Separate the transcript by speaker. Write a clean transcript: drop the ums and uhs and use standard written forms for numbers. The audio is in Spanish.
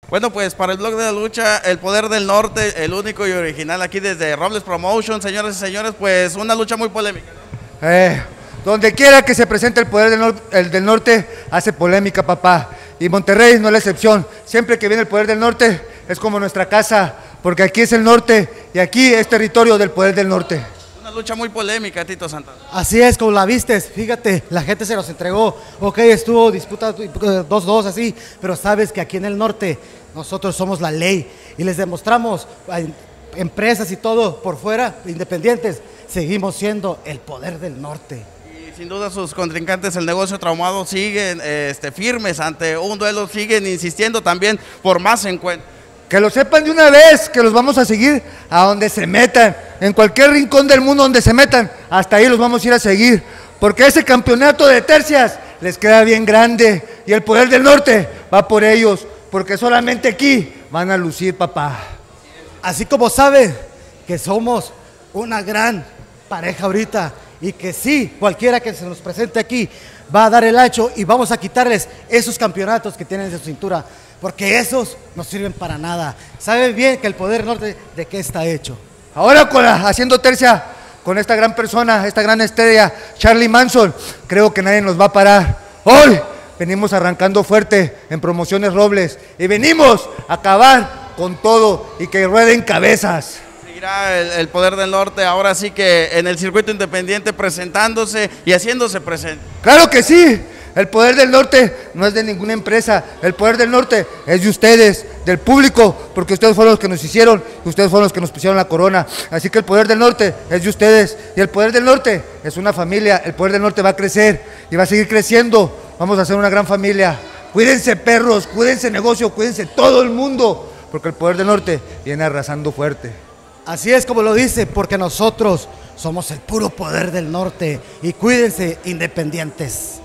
Speaker 1: Bueno, pues para el blog de la lucha, el Poder del Norte, el único y original aquí desde Robles Promotion, señoras y señores, pues una lucha muy polémica, ¿no?
Speaker 2: Donde quiera que se presente el Poder del Norte, hace polémica, papá. Y Monterrey no es la excepción. Siempre que viene el Poder del Norte, es como nuestra casa, porque aquí es el norte y aquí es territorio del Poder del Norte.
Speaker 1: Una lucha muy polémica, Tito Santana.
Speaker 3: Así es, como la vistes, fíjate, la gente se los entregó, ok, estuvo disputa 2-2 así, pero sabes que aquí en el norte nosotros somos la ley y les demostramos a empresas y todo por fuera, independientes, seguimos siendo el Poder del Norte.
Speaker 1: Y sin duda sus contrincantes, el negocio traumado, siguen firmes ante un duelo, siguen insistiendo también por más encuentros.
Speaker 2: Que lo sepan de una vez, que los vamos a seguir a donde se metan, en cualquier rincón del mundo donde se metan, hasta ahí los vamos a ir a seguir, porque ese campeonato de tercias les queda bien grande y el Poder del Norte va por ellos, porque solamente aquí van a lucir, papá.
Speaker 3: Así como saben que somos una gran pareja ahorita y que sí, cualquiera que se nos presente aquí va a dar el ancho y vamos a quitarles esos campeonatos que tienen en su cintura, porque esos no sirven para nada. Saben bien que el Poder Norte de qué está hecho.
Speaker 2: Ahora haciendo tercia con esta gran persona, esta gran estrella, Charlie Manson, creo que nadie nos va a parar. Hoy venimos arrancando fuerte en Promociones Robles y venimos a acabar con todo y que rueden cabezas.
Speaker 1: Seguirá el Poder del Norte ahora sí que en el circuito independiente presentándose y haciéndose presente.
Speaker 2: ¡Claro que sí! El Poder del Norte no es de ninguna empresa, el Poder del Norte es de ustedes, del público, porque ustedes fueron los que nos hicieron y ustedes fueron los que nos pusieron la corona. Así que el Poder del Norte es de ustedes y el Poder del Norte es una familia, el Poder del Norte va a crecer y va a seguir creciendo, vamos a ser una gran familia. Cuídense perros, cuídense negocio, cuídense todo el mundo, porque el Poder del Norte viene arrasando fuerte.
Speaker 3: Así es como lo dice, porque nosotros somos el puro Poder del Norte y cuídense, independientes.